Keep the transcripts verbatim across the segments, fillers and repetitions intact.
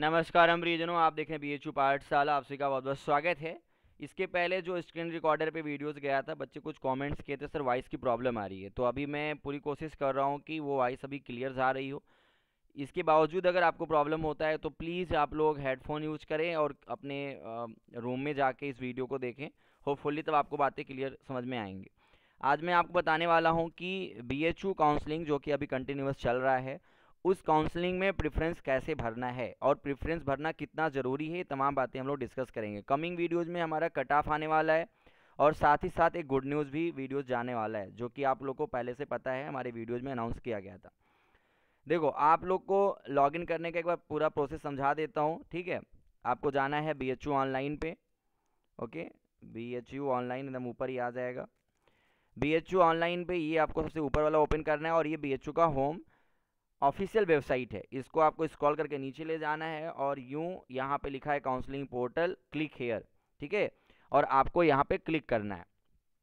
नमस्कार हम परिजनों, आप देखें बी एच यू पाठशाला। आप सभी का बहुत बहुत स्वागत है। इसके पहले जो स्क्रीन रिकॉर्डर पे वीडियोस गया था, बच्चे कुछ कमेंट्स किए थे, सर वॉइस की प्रॉब्लम आ रही है। तो अभी मैं पूरी कोशिश कर रहा हूँ कि वो वॉइस अभी क्लियर आ रही हो। इसके बावजूद अगर आपको प्रॉब्लम होता है तो प्लीज़ आप लोग हेडफोन यूज करें और अपने रूम में जाके इस वीडियो को देखें। होपफुली तब आपको बातें क्लियर समझ में आएंगी। आज मैं आपको बताने वाला हूँ कि बी एच यू काउंसलिंग जो कि अभी कंटिन्यूस चल रहा है, उस काउंसलिंग में प्रेफरेंस कैसे भरना है और प्रेफरेंस भरना कितना ज़रूरी है, ये तमाम बातें हम लोग डिस्कस करेंगे। कमिंग वीडियोज़ में हमारा कट ऑफ आने वाला है और साथ ही साथ एक गुड न्यूज़ भी वीडियोज़ जाने वाला है, जो कि आप लोग को पहले से पता है, हमारे वीडियोज़ में अनाउंस किया गया था। देखो, आप लोग को लॉगिन करने का एक बार पूरा प्रोसेस समझा देता हूँ, ठीक है। आपको जाना है बी एच यू ऑनलाइन पे। Okay, B H U online एकदम ऊपर ही आ जाएगा। बी एच यू ऑनलाइन पे ये आपको सबसे ऊपर वाला ओपन करना है और ये बी एच यू का होम ऑफिशियल वेबसाइट है। इसको आपको स्क्रॉल करके नीचे ले जाना है और यूं यहाँ पे लिखा है काउंसलिंग पोर्टल, क्लिक हेयर, ठीक है। और आपको यहाँ पे क्लिक करना है।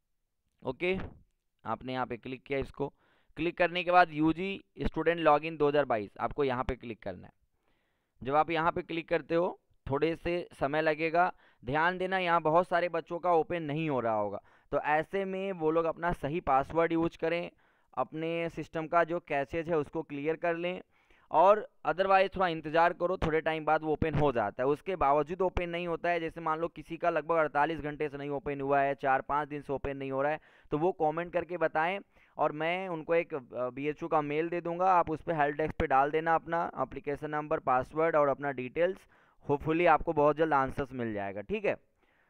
ओके, आपने यहाँ पे क्लिक किया। इसको क्लिक करने के बाद यूजी स्टूडेंट लॉगिन दो हज़ार बाईस आपको यहाँ पे क्लिक करना है। जब आप यहाँ पे क्लिक करते हो, थोड़े से समय लगेगा। ध्यान देना, यहाँ बहुत सारे बच्चों का ओपन नहीं हो रहा होगा, तो ऐसे में वो लोग अपना सही पासवर्ड यूज करें, अपने सिस्टम का जो कैशेज है उसको क्लियर कर लें और अदरवाइज थोड़ा इंतज़ार करो, थोड़े टाइम बाद वो ओपन हो जाता है। उसके बावजूद ओपन नहीं होता है, जैसे मान लो किसी का लगभग अड़तालीस घंटे से नहीं ओपन हुआ है, चार पाँच दिन से ओपन नहीं हो रहा है, तो वो कमेंट करके बताएं और मैं उनको एक बी एच यू का मेल दे दूंगा। आप उस पर हेल्प डेस्क पे डाल देना अपना एप्लीकेशन नंबर, पासवर्ड और अपना डिटेल्स। होपफुली आपको बहुत जल्द आंसर्स मिल जाएगा, ठीक है।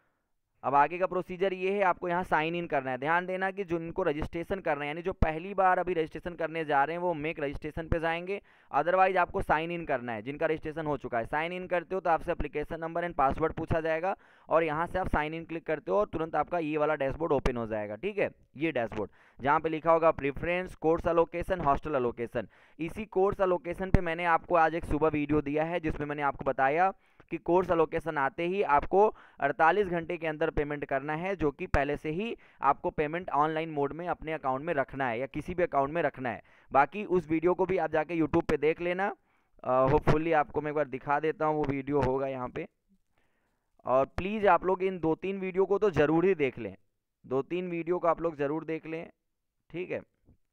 अब आगे का प्रोसीजर ये है, आपको यहाँ साइन इन करना है। ध्यान देना कि जिनको रजिस्ट्रेशन करना है, यानी जो पहली बार अभी रजिस्ट्रेशन करने जा रहे हैं, वो मेक रजिस्ट्रेशन पे जाएंगे। अदरवाइज आपको साइन इन करना है। जिनका रजिस्ट्रेशन हो चुका है, साइन इन करते हो तो आपसे एप्लीकेशन नंबर एंड पासवर्ड पूछा जाएगा और यहाँ से आप साइन इन क्लिक करते हो और तुरंत आपका ये वाला डैशबोर्ड ओपन हो जाएगा, ठीक है। ये डैशबोर्ड जहाँ पे लिखा होगा preference, course allocation, hostel allocation. इसी कोर्स अलोकेशन पे मैंने आपको आज एक सुबह वीडियो दिया है, जिसमें मैंने आपको बताया कि कोर्स अलोकेशन आते ही आपको अड़तालीस घंटे के अंदर पेमेंट करना है, जो कि पहले से ही आपको पेमेंट ऑनलाइन मोड में अपने अकाउंट में रखना है या किसी भी अकाउंट में रखना है। बाकी उस वीडियो को भी आप जाके यूट्यूब पे देख लेना। होपफुली आपको मैं एक बार दिखा देता हूँ, वो वीडियो होगा यहाँ पे। और प्लीज़ आप लोग इन दो तीन वीडियो को तो ज़रूर ही देख लें, दो तीन वीडियो को आप लोग ज़रूर देख लें, ठीक है।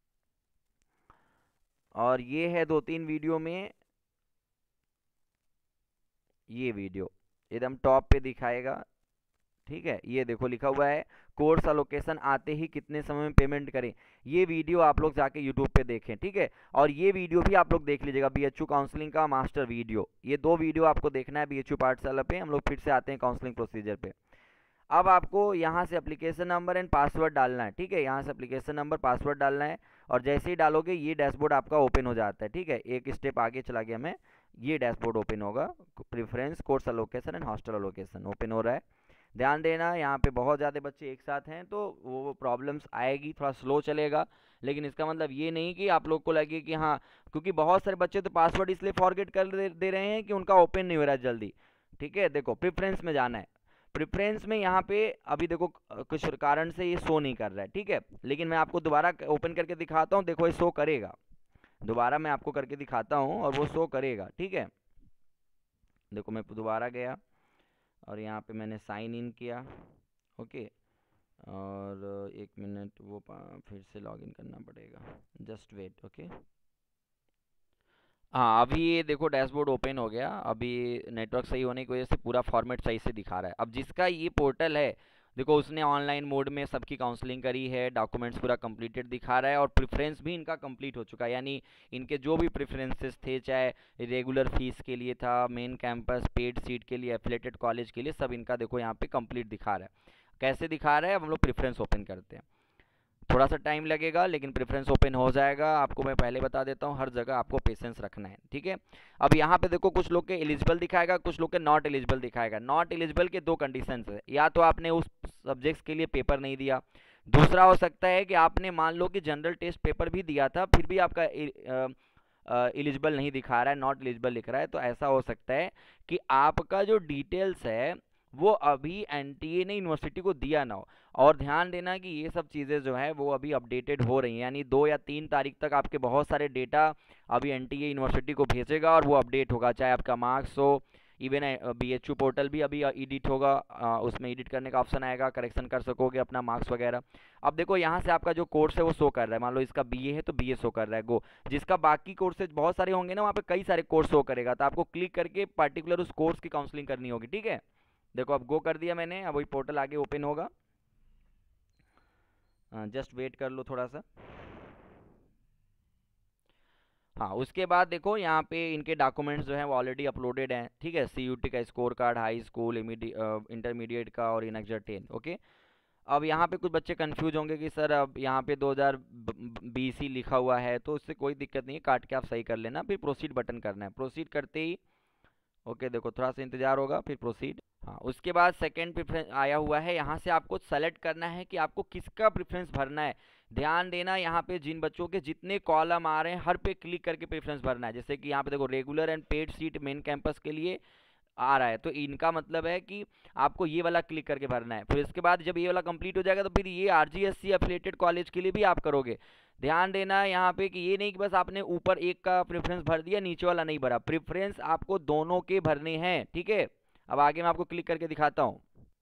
और ये है दो तीन वीडियो में ये वीडियो एकदम टॉप पे दिखाएगा, ठीक है। ये देखो लिखा हुआ है कोर्स अलोकेशन आते ही कितने समय में पेमेंट करें। ये वीडियो आप लोग जाके यूट्यूब पे देखें, ठीक है। और ये वीडियो भी आप लोग देख लीजिएगा, बी एच यू काउंसलिंग का मास्टर वीडियो। ये दो वीडियो आपको देखना है बी एच यू पाठशाला पे। हम लोग फिर से आते हैं काउंसलिंग प्रोसीजर पे। अब आपको यहाँ से एप्लीकेशन नंबर एंड पासवर्ड डालना है, ठीक है। यहाँ से एप्लीकेशन नंबर, पासवर्ड डालना है और जैसे ही डालोगे ये डैशबोर्ड आपका ओपन हो जाता है, ठीक है। एक स्टेप आगे चला गया मैं, ये डैशबोर्ड ओपन होगा। Preference, course allocation and hostel allocation open हो रहा है। ध्यान देना, यहाँ पे बहुत ज़्यादा बच्चे एक साथ हैं तो वो प्रॉब्लम्स आएगी, थोड़ा स्लो चलेगा। लेकिन इसका मतलब ये नहीं कि आप लोग को लगे कि हाँ, क्योंकि बहुत सारे बच्चे तो पासवर्ड इसलिए फॉरगेट कर दे, दे रहे हैं कि उनका ओपन नहीं हो रहा है जल्दी, ठीक है। देखो प्रेफरेंस में जाना है। प्रेफरेंस में यहाँ पे अभी देखो कुछ कारण से ये शो नहीं कर रहा है, ठीक है। लेकिन मैं आपको दोबारा ओपन करके दिखाता हूँ, देखो ये शो करेगा। दोबारा मैं आपको करके दिखाता हूँ और वो शो करेगा, ठीक है। देखो मैं दोबारा गया और यहाँ पे मैंने साइन इन किया, ओके। और एक मिनट, वो फिर से लॉगिन करना पड़ेगा, जस्ट वेट, ओके। हाँ, अभी ये देखो डैशबोर्ड ओपन हो गया। अभी नेटवर्क सही होने की वजह से पूरा फॉर्मेट सही से दिखा रहा है। अब जिसका ये पोर्टल है, देखो उसने ऑनलाइन मोड में सबकी काउंसलिंग करी है, डॉक्यूमेंट्स पूरा कंप्लीटेड दिखा रहा है और प्रेफरेंस भी इनका कंप्लीट हो चुका है। यानी इनके जो भी प्रेफरेंसेस थे, चाहे रेगुलर फीस के लिए था, मेन कैंपस, पेड सीट के लिए, एफिलेटेड कॉलेज के लिए, सब इनका देखो यहाँ पे कंप्लीट दिखा रहा है। कैसे दिखा रहा है, अब हम लोग प्रेफरेंस ओपन करते हैं। थोड़ा सा टाइम लगेगा लेकिन प्रेफरेंस ओपन हो जाएगा। आपको मैं पहले बता देता हूँ, हर जगह आपको पेशेंस रखना है, ठीक है। अब यहाँ पे देखो कुछ लोग के एलिजिबल दिखाएगा, कुछ लोग के नॉट एलिजिबल दिखाएगा। नॉट एलिजिबल के दो कंडीशंस है, या तो आपने उस सब्जेक्ट्स के लिए पेपर नहीं दिया, दूसरा हो सकता है कि आपने मान लो कि जनरल टेस्ट पेपर भी दिया था, फिर भी आपका एलिजिबल नहीं दिखा रहा है, नॉट एलिजिबल लिख रहा है। तो ऐसा हो सकता है कि आपका जो डिटेल्स है वो अभी एनटीए ने यूनिवर्सिटी को दिया ना हो। और ध्यान देना कि ये सब चीज़ें जो है वो अभी अपडेटेड हो रही हैं, यानी दो या तीन तारीख तक आपके बहुत सारे डेटा अभी एनटीए यूनिवर्सिटी को भेजेगा और वो अपडेट होगा, चाहे आपका मार्क्स हो। Even B H U portal भी अभी एडिट होगा, अ, उसमें एडिट करने का ऑप्शन आएगा, करेक्शन कर सकोगे अपना मार्क्स वगैरह। अब देखो यहाँ से आपका जो कोर्स है वो शो कर रहा है, मान लो इसका बीए है तो बीए शो कर रहा है गो। जिसका बाकी कोर्सेज बहुत सारे होंगे ना, वहाँ पे कई सारे कोर्स शो करेगा, तो आपको क्लिक करके पर्टिकुलर उस कोर्स की काउंसलिंग करनी होगी, ठीक है। देखो अब गो कर दिया मैंने, अब वही पोर्टल आगे ओपन होगा, जस्ट वेट कर लो थोड़ा सा। हाँ, उसके बाद देखो यहाँ पे इनके डॉक्यूमेंट्स जो हैं वो ऑलरेडी अपलोडेड हैं, ठीक है। सीयूटी का score card, high school, intermediate का और इनएक्जर टेन, ओके। अब यहाँ पे कुछ बच्चे कंफ्यूज होंगे कि सर अब यहाँ पे दो हज़ार बीस ही लिखा हुआ है, तो उससे कोई दिक्कत नहीं है, काट के आप सही कर लेना, फिर प्रोसीड बटन करना है। प्रोसीड करते ही ओके, देखो थोड़ा सा इंतजार होगा, फिर प्रोसीड। हाँ, उसके बाद सेकंड प्रेफरेंस आया हुआ है, यहाँ से आपको सेलेक्ट करना है कि आपको किसका प्रेफरेंस भरना है। ध्यान देना यहाँ पे जिन बच्चों के जितने कॉलम आ रहे हैं हर पे क्लिक करके प्रेफरेंस भरना है। जैसे कि यहाँ पे देखो regular and paid seat main campus के लिए आ रहा है, तो इनका मतलब है कि आपको ये वाला क्लिक करके भरना है। फिर इसके बाद जब ये वाला कंप्लीट हो जाएगा तो फिर ये आरजीएससी एफिलिएटेड कॉलेज के लिए भी आप करोगे। ध्यान देना यहाँ पे कि ये नहीं कि बस आपने ऊपर एक का प्रेफरेंस भर दिया, नीचे वाला नहीं भरा, प्रेफरेंस आपको दोनों के भरने हैं, ठीक है। अब आगे मैं आपको क्लिक करके दिखाता हूँ।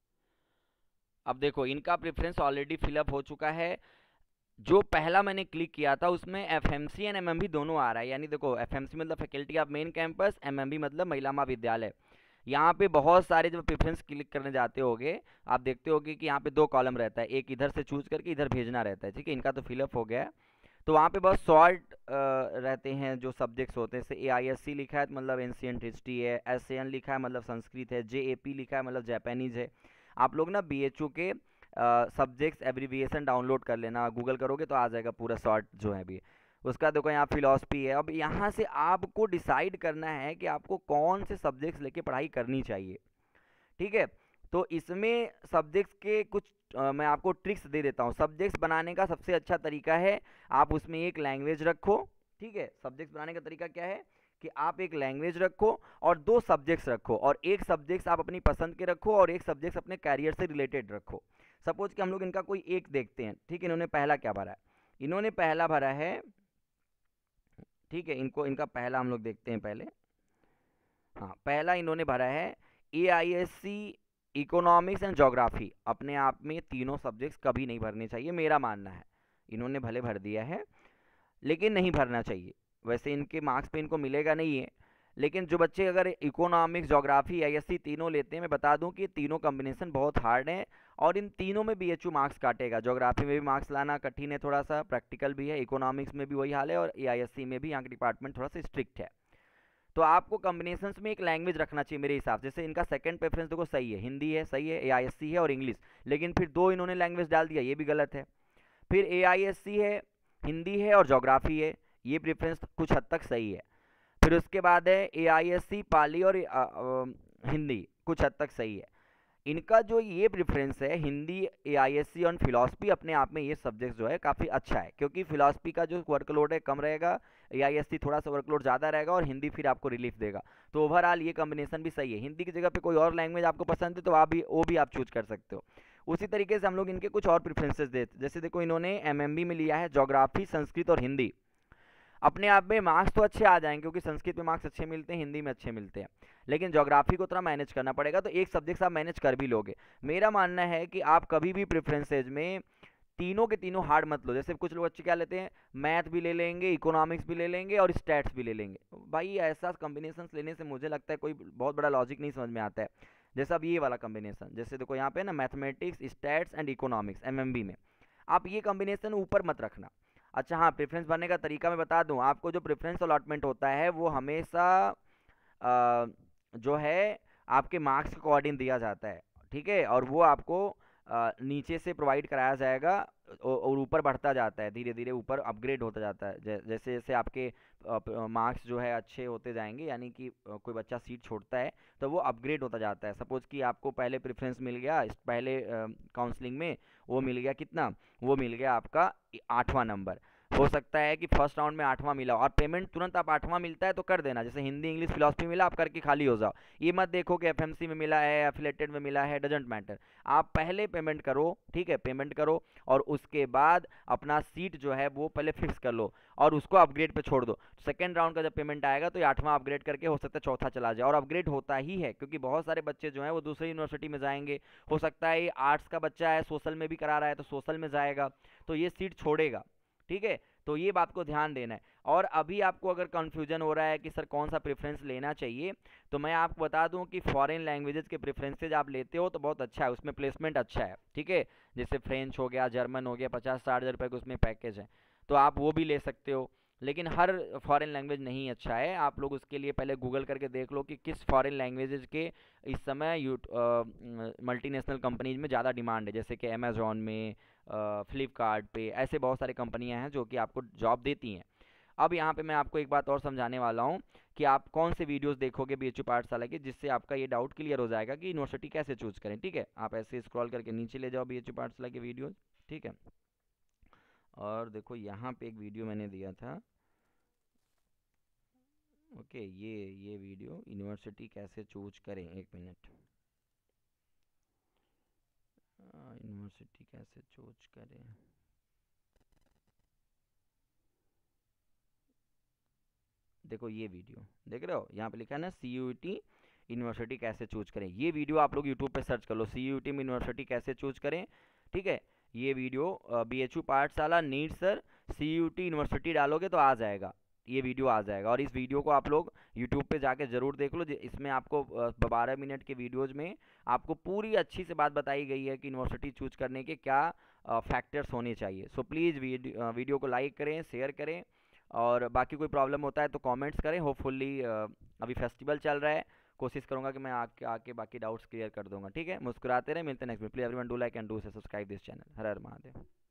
अब देखो इनका प्रेफरेंस ऑलरेडी फिलअप हो चुका है। जो पहला मैंने क्लिक किया था उसमें एफएमसी एंड एमएमबी दोनों आ रहा है, यानी देखो एफएमसी मतलब faculty of main campus, MMB मतलब महिला महाविद्यालय। यहाँ पे बहुत सारे जब प्रेफरेंस क्लिक करने जाते होगे आप देखते होगे कि यहाँ पे दो कॉलम रहता है, एक इधर से चूज करके इधर भेजना रहता है, ठीक है। इनका तो फिलअप हो गया है, तो वहाँ पे बहुत शॉर्ट रहते हैं जो सब्जेक्ट्स होते हैं। जैसे ए आई एस सी लिखा है तो मतलब एंशियंट हिस्ट्री है, एस ए एन लिखा है मतलब संस्कृत है, जे ए पी लिखा है मतलब जापानीज है। आप लोग ना बी एच यू के सब्जेक्ट्स एब्रीविएशन डाउनलोड कर लेना, गूगल करोगे तो आ जाएगा पूरा शॉर्ट जो है भी। उसका देखो यहाँ फिलॉसफी है। अब यहाँ से आपको डिसाइड करना है कि आपको कौन से सब्जेक्ट्स लेके पढ़ाई करनी चाहिए, ठीक है। तो इसमें सब्जेक्ट्स के कुछ अ, मैं आपको ट्रिक्स दे देता हूँ। सब्जेक्ट्स बनाने का सबसे अच्छा तरीका है आप उसमें एक लैंग्वेज रखो, ठीक है। सब्जेक्ट्स बनाने का तरीका क्या है कि आप एक लैंग्वेज रखो और दो सब्जेक्ट्स रखो, और एक सब्जेक्ट्स आप अपनी पसंद के रखो और एक सब्जेक्ट्स अपने कैरियर से रिलेटेड रखो। सपोज कि हम लोग इनका कोई एक देखते हैं, ठीक है। इन्होंने पहला क्या भरा है, इन्होंने पहला भरा है, ठीक है। इनको इनका पहला हम लोग देखते हैं पहले। हाँ, पहला इन्होंने भरा है A I S C economics and geography. अपने आप में तीनों सब्जेक्ट्स कभी नहीं भरने चाहिए, मेरा मानना है। इन्होंने भले भर दिया है लेकिन नहीं भरना चाहिए। वैसे इनके मार्क्स पे इनको मिलेगा नहीं है, लेकिन जो बच्चे अगर economics geography A S S तीनों लेते हैं, मैं बता दूं कि तीनों कॉम्बिनेशन बहुत हार्ड है और इन तीनों में बी एच यू मार्क्स काटेगा। जोग्राफी में भी मार्क्स लाना कठिन है, थोड़ा सा प्रैक्टिकल भी है, इकोनॉमिक्स में भी वही हाल है, और ए आई एस सी में भी यहाँ का डिपार्टमेंट थोड़ा सा स्ट्रिक्ट है। तो आपको कॉम्बिनेशंस में एक लैंग्वेज रखना चाहिए मेरे हिसाब से। जैसे इनका सेकंड प्रेफरेंस देखो सही है, हिंदी है, सही है, ए आई एस सी है और इंग्लिश, लेकिन फिर दो इन्होंने लैंग्वेज डाल दिया, ये भी गलत है। फिर ए आई एस सी है, हिंदी है और जोग्राफी है, ये प्रेफरेंस कुछ हद तक सही है। फिर उसके बाद है ए आई एस सी पाली और आ, आ, हिंदी, कुछ हद तक सही है। इनका जो ये प्रेफरेंस है हिंदी, ए आई एस सी और फिलॉसफी, अपने आप में ये सब्जेक्ट जो है काफ़ी अच्छा है, क्योंकि फिलॉसफी का जो वर्कलोड है कम रहेगा, ए आई एस सी थोड़ा सा वर्कलोड ज़्यादा रहेगा और हिंदी फिर आपको रिलीफ देगा। तो ओवरऑल ये कॉम्बिनेशन भी सही है। हिंदी की जगह पे कोई और लैंग्वेज आपको पसंद है तो आप भी वो भी आप चूज कर सकते हो। उसी तरीके से हम लोग इनके कुछ और प्रेफरेंसेस देते, जैसे देखो इन्होंने एम एम बी में लिया है जोग्राफी, संस्कृत और हिंदी। अपने आप में मार्क्स तो अच्छे आ जाएंगे क्योंकि संस्कृत में मार्क्स अच्छे मिलते हैं, हिंदी में अच्छे मिलते हैं, लेकिन ज्योग्राफी को थोड़ा मैनेज करना पड़ेगा, तो एक सब्जेक्ट आप मैनेज कर भी लोगे। मेरा मानना है कि आप कभी भी प्रेफरेंसेज में तीनों के तीनों हार्ड मत लो। जैसे कुछ लोग अच्छे क्या लेते हैं, मैथ भी ले लेंगे, इकोनॉमिक्स भी ले लेंगे और स्टैट्स भी ले लेंगे। भाई ऐसा कॉम्बिनेशन लेने से मुझे लगता है कोई बहुत बड़ा लॉजिक नहीं समझ में आता है। जैसे अब ये वाला कॉम्बिनेशन, जैसे देखो यहाँ पे ना mathematics, stats and economics M M B में, आप ये कॉम्बिनेशन ऊपर मत रखना। अच्छा हाँ, प्रेफरेंस भरने का तरीका मैं बता दूं आपको। जो प्रेफरेंस अलॉटमेंट होता है वो हमेशा अ, जो है आपके मार्क्स के अकॉर्डिंग दिया जाता है, ठीक है। और वो आपको अ, नीचे से प्रोवाइड कराया जाएगा औ- और ऊपर बढ़ता जाता है, धीरे धीरे ऊपर अपग्रेड होता जाता है। जै, जैसे जैसे आपके मार्क्स जो है अच्छे होते जाएंगे, यानी कि अ, कोई बच्चा सीट छोड़ता है तो वो अपग्रेड होता जाता है। सपोज कि आपको पहले प्रेफरेंस मिल गया, इस पहले काउंसलिंग में वो मिल गया कितना, वो मिल गया आपका आठवां नंबर। हो सकता है कि फर्स्ट राउंड में आठवां मिला हो और पेमेंट तुरंत आप आठवां मिलता है तो कर देना, जैसे हिंदी इंग्लिश फिलोसफी मिला आप करके खाली हो जाओ। ये मत देखो कि एफएमसी में मिला है, एफिलेटेड में मिला है, डजेंट मैटर। आप पहले पेमेंट करो, ठीक है, पेमेंट करो और उसके बाद अपना सीट जो है वो पहले फिक्स कर लो और उसको अपग्रेड पे छोड़ दो। सेकंड राउंड का जब पेमेंट आएगा तो ये आठवां अपग्रेड करके हो सकता है चौथा चला जाए, और अपग्रेड होता ही है क्योंकि बहुत सारे बच्चे जो हैं वो दूसरी यूनिवर्सिटी में जाएंगे। हो सकता है ये आर्ट्स का बच्चा है, सोशल में भी करा रहा है तो सोशल में जाएगा, तो ये सीट छोड़ेगा, ठीक है। तो ये बात को ध्यान देना है। और अभी आपको अगर कन्फ्यूजन हो रहा है कि सर कौन सा प्रेफरेंस लेना चाहिए, तो मैं आपको बता दूं कि फॉरेन लैंग्वेजेस के प्रेफरेंसेज आप लेते हो तो बहुत अच्छा है, उसमें प्लेसमेंट अच्छा है, ठीक है। जैसे फ्रेंच हो गया, जर्मन हो गया, पचास साठ हज़ार रुपये का उसमें पैकेज है, तो आप वो भी ले सकते हो। लेकिन हर फॉरेन लैंग्वेज नहीं अच्छा है, आप लोग उसके लिए पहले गूगल करके देख लो कि किस फॉरेन लैंग्वेजेस के इस समय यू मल्टीनेशनल कंपनीज में ज़्यादा डिमांड है, जैसे कि अमेजोन में, फ्लिपकार्ट पे, ऐसे बहुत सारी कंपनियां हैं जो कि आपको जॉब देती हैं। अब यहाँ पे मैं आपको एक बात और समझाने वाला हूँ कि आप कौन से वीडियोस देखोगे बी एच यू पाठशाला के, जिससे आपका ये डाउट क्लियर हो जाएगा कि यूनिवर्सिटी कैसे चूज करें, ठीक है। आप ऐसे स्क्रॉल करके नीचे ले जाओ बी एच यू पाठशाला के वीडियोस, ठीक है। और देखो यहाँ पे एक वीडियो मैंने दिया था, ओके, ये ये वीडियो यूनिवर्सिटी कैसे चूज करें, एक मिनट, यूनिवर्सिटी कैसे चूज करें, देखो ये वीडियो देख रहे हो, यहाँ पे लिखा है ना सी यू टी यूनिवर्सिटी कैसे चूज करें। ये वीडियो आप लोग यूट्यूब पे सर्च कर लो, सी यू टी में यूनिवर्सिटी कैसे चूज करें, ठीक है। ये video B H U Pathshala नीट sir C U T university डालोगे तो आ जाएगा, ये वीडियो आ जाएगा। और इस वीडियो को आप लोग यूट्यूब पे जाके ज़रूर देख लो, इसमें आपको बारह मिनट के वीडियोज में आपको पूरी अच्छी से बात बताई गई है कि यूनिवर्सिटी चूज करने के क्या फैक्टर्स होने चाहिए। सो प्लीज़ वीडियो वीडियो को लाइक करें, शेयर करें, और बाकी कोई प्रॉब्लम होता है तो कमेंट्स करें। होपफुली अभी फेस्टिवल चल रहा है, कोशिश करूंगा कि मैं आके आके बाकी डाउट्स क्लियर कर दूंगा, ठीक है। मुस्कुराते रहे, मिलते हैं next video. Please everyone do like and do subscribe this channel. Har Har Mahadev.